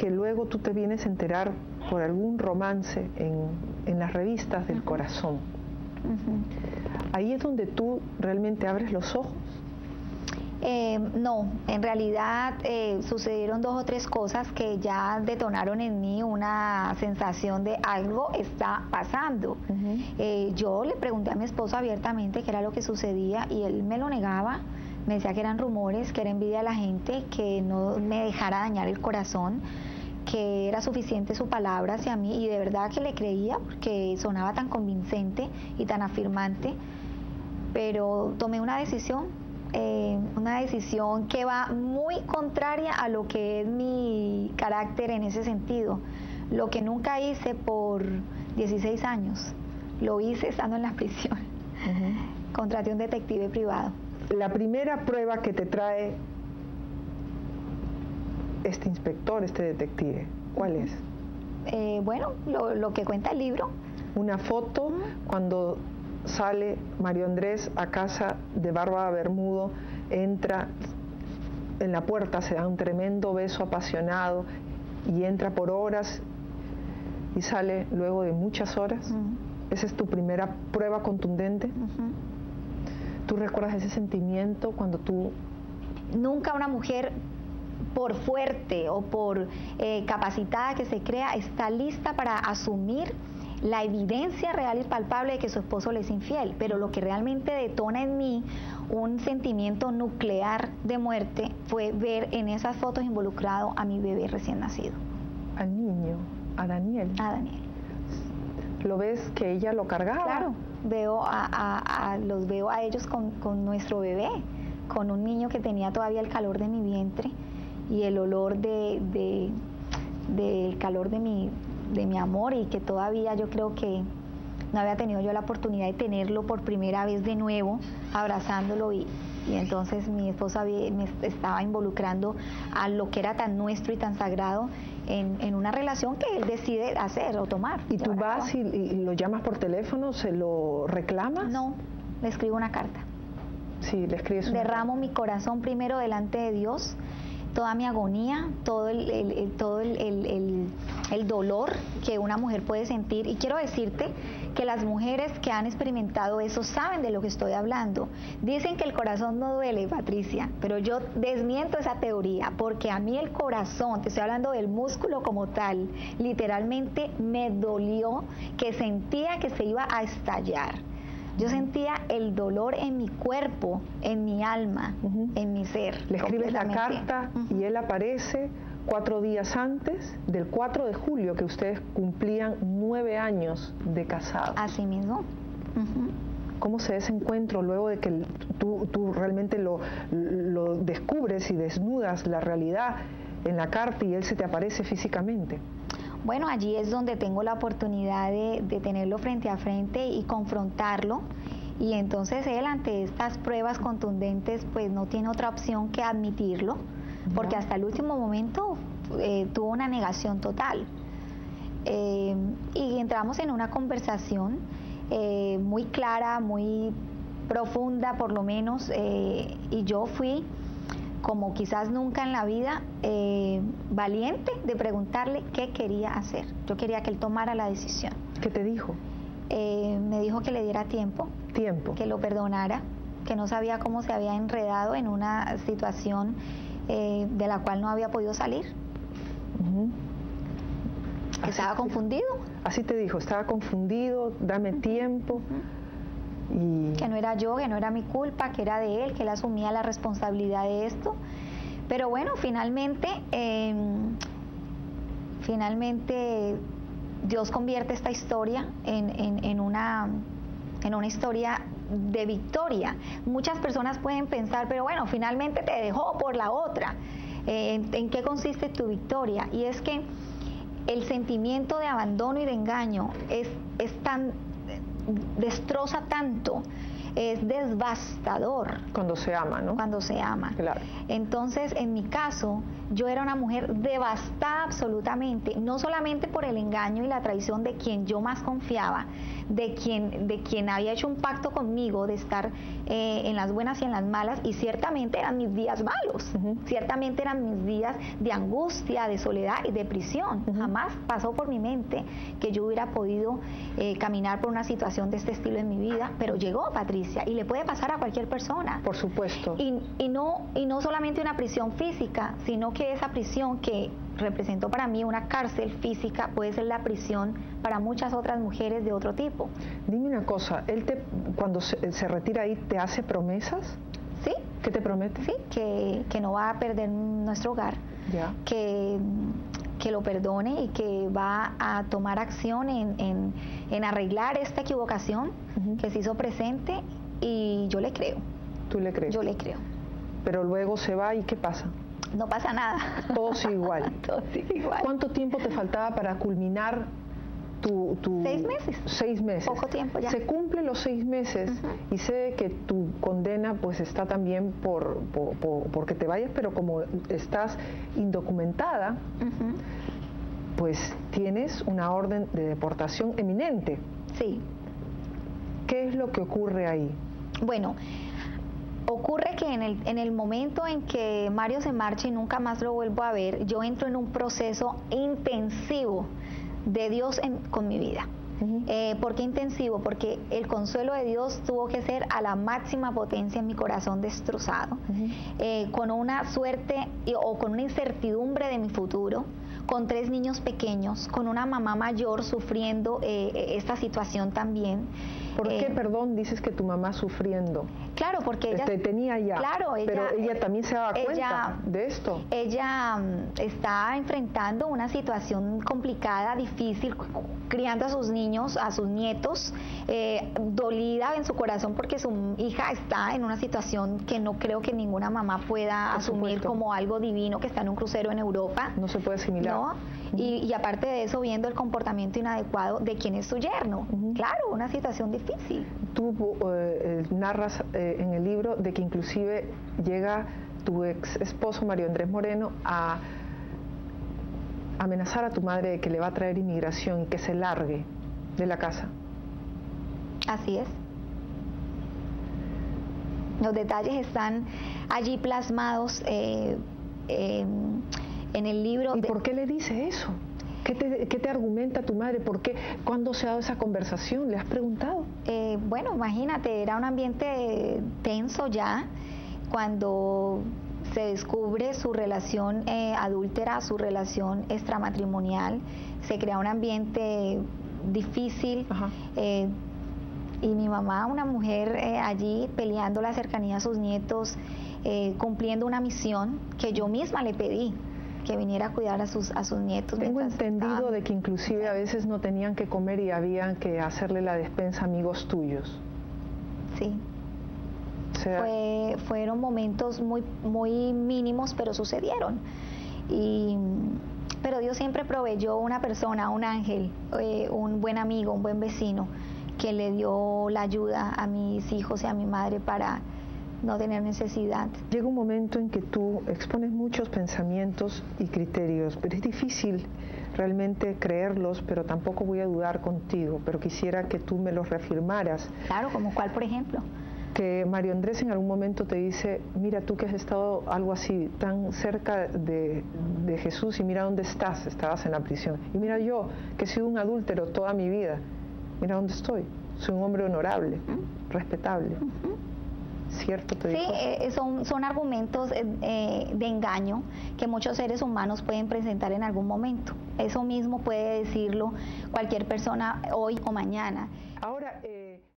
que luego tú te vienes a enterar por algún romance en las revistas del corazón. ¿Ahí es donde tú realmente abres los ojos? No, en realidad sucedieron 2 o 3 cosas que ya detonaron en mí una sensación de algo está pasando. Yo le pregunté a mi esposo abiertamente qué era lo que sucedía y él me lo negaba. Me decía que eran rumores, que era envidia de la gente, que no me dejara dañar el corazón, que era suficiente su palabra hacia mí, y de verdad que le creía porque sonaba tan convincente y tan afirmante. Pero tomé una decisión que va muy contraria a lo que es mi carácter en ese sentido. Lo que nunca hice por 16 años, lo hice estando en la prisión. Contraté un detective privado. La primera prueba que te trae este inspector, este detective, ¿cuál es? Bueno, lo que cuenta el libro. Una foto cuando sale Mario Andrés a casa de Bárbara Bermudo, entra en la puerta, se da un tremendo beso apasionado y entra por horas y sale luego de muchas horas. Esa es tu primera prueba contundente. ¿Tú recuerdas ese sentimiento cuando tú...? Nunca una mujer, por fuerte o por capacitada que se crea, está lista para asumir la evidencia real y palpable de que su esposo le es infiel, pero lo que realmente detona en mí un sentimiento nuclear de muerte fue ver en esas fotos involucrado a mi bebé recién nacido. Al niño, a Daniel. A Daniel. ¿Lo ves que ella lo cargaba? Claro, los veo a ellos con nuestro bebé, con un niño que tenía todavía el calor de mi vientre y el olor del calor de mi amor, y que todavía yo creo que no había tenido yo la oportunidad de tenerlo por primera vez de nuevo, abrazándolo, y entonces mi esposa me estaba involucrando a lo que era tan nuestro y tan sagrado en una relación que él decide hacer o tomar. ¿Y tú vas y lo llamas por teléfono, se lo reclamas? No, le escribo una carta. Sí, le escribes una Derramo carta. mi corazón primero delante de Dios, toda mi agonía, todo el dolor que una mujer puede sentir. Y quiero decirte que las mujeres que han experimentado eso saben de lo que estoy hablando. Dicen que el corazón no duele, Patricia, pero yo desmiento esa teoría, porque a mí el corazón, te estoy hablando del músculo como tal, literalmente me dolió, que sentía que se iba a estallar. Yo sentía el dolor en mi cuerpo, en mi alma, en mi ser. Le escribes la carta y él aparece 4 días antes del 4 de julio, que ustedes cumplían 9 años de casados. Así mismo. ¿Cómo se da ese encuentro luego de que tú realmente lo descubres y desnudas la realidad en la carta y él se te aparece físicamente? Bueno, allí es donde tengo la oportunidad de tenerlo frente a frente y confrontarlo, y entonces él, ante estas pruebas contundentes, pues no tiene otra opción que admitirlo, porque hasta el último momento tuvo una negación total. Y entramos en una conversación muy clara, muy profunda por lo menos, y yo fui, como quizás nunca en la vida, valiente de preguntarle qué quería hacer. Yo quería que él tomara la decisión. ¿Qué te dijo? Me dijo que le diera tiempo, que lo perdonara, que no sabía cómo se había enredado en una situación de la cual no había podido salir. Que estaba confundido. Así te dijo, estaba confundido, dame tiempo. Y... que no era yo, que no era mi culpa, que era de él, que él asumía la responsabilidad de esto. Pero bueno, finalmente Dios convierte esta historia en una historia de victoria. Muchas personas pueden pensar, pero bueno, finalmente te dejó por la otra. ¿En qué consiste tu victoria? Y es que el sentimiento de abandono y de engaño destroza tanto es devastador. Cuando se ama, ¿no? Cuando se ama. Claro. Entonces, en mi caso, yo era una mujer devastada absolutamente, no solamente por el engaño y la traición de quien yo más confiaba, de quien había hecho un pacto conmigo de estar en las buenas y en las malas, y ciertamente eran mis días malos, ciertamente eran mis días de angustia, de soledad y de prisión. Jamás pasó por mi mente que yo hubiera podido caminar por una situación de este estilo en mi vida, pero llegó, Patricia, y le puede pasar a cualquier persona. Por supuesto. Y no solamente una prisión física, sino que esa prisión que representó para mí una cárcel física puede ser la prisión para muchas otras mujeres de otro tipo. Dime una cosa, cuando se retira ahí, ¿te hace promesas? Sí. ¿Qué te promete? Sí, que no va a perder nuestro hogar, ya. que lo perdone y que va a tomar acción en arreglar esta equivocación que se hizo presente, y yo le creo. ¿Tú le crees? Yo le creo. Pero luego se va y ¿qué pasa? No pasa nada. Todo sigue igual. Todo sigue igual. ¿Cuánto tiempo te faltaba para culminar tu 6 meses. 6 meses. Poco tiempo ya. Se cumplen los 6 meses y sé que tu condena pues está también porque te vayas, pero como estás indocumentada, pues tienes una orden de deportación eminente. Sí. ¿Qué es lo que ocurre ahí? Bueno, ocurre que en el momento en que Mario se marcha y nunca más lo vuelvo a ver, yo entro en un proceso intensivo de Dios con mi vida. ¿Por qué intensivo? Porque el consuelo de Dios tuvo que ser a la máxima potencia en mi corazón destrozado, con una suerte o con una incertidumbre de mi futuro, con 3 niños pequeños, con una mamá mayor sufriendo esta situación también. ¿Por qué, perdón, dices que tu mamá sufriendo? Claro, porque ella... Te tenía ya, claro, pero ella también se daba cuenta de esto. Ella está enfrentando una situación complicada, difícil, criando a sus niños, a sus nietos, dolida en su corazón porque su hija está en una situación que no creo que ninguna mamá pueda asumir como algo divino, que está en un crucero en Europa. No se puede asimilar. ¿No? Y aparte de eso, viendo el comportamiento inadecuado de quien es su yerno. Claro, una situación difícil. Tú narras en el libro de que inclusive llega tu ex esposo Mario Andrés Moreno a amenazar a tu madre de que le va a traer inmigración y que se largue de la casa. Así es. Los detalles están allí plasmados en el libro. ¿Y por qué le dice eso? ¿Qué te argumenta tu madre? ¿Por qué? ¿Cuándo se ha dado esa conversación? ¿Le has preguntado? Bueno, imagínate, era un ambiente tenso ya, cuando se descubre su relación adúltera, su relación extramatrimonial, se crea un ambiente difícil. Y mi mamá, una mujer allí peleando la cercanía a sus nietos, cumpliendo una misión que yo misma le pedí, que viniera a cuidar a sus nietos. Tengo entendido de que inclusive a veces no tenían que comer y habían que hacerle la despensa a amigos tuyos. Sí. O sea, fueron momentos muy mínimos, pero sucedieron. Pero Dios siempre proveyó una persona, un ángel, un buen amigo, un buen vecino, que le dio la ayuda a mis hijos y a mi madre para no tener necesidad. Llega un momento en que tú expones muchos pensamientos y criterios, pero es difícil realmente creerlos, pero tampoco voy a dudar contigo, pero quisiera que tú me los reafirmaras. Claro, ¿como cuál, por ejemplo? Que Mario Andrés en algún momento te dice, mira tú que has estado algo así, tan cerca de Jesús y mira dónde estás, estabas en la prisión. Y mira yo, que he sido un adúltero toda mi vida, mira dónde estoy, soy un hombre honorable, respetable. ¿Cierto? ¿Te dijo? Sí, son argumentos de engaño que muchos seres humanos pueden presentar en algún momento. Eso mismo puede decirlo cualquier persona hoy o mañana. Ahora,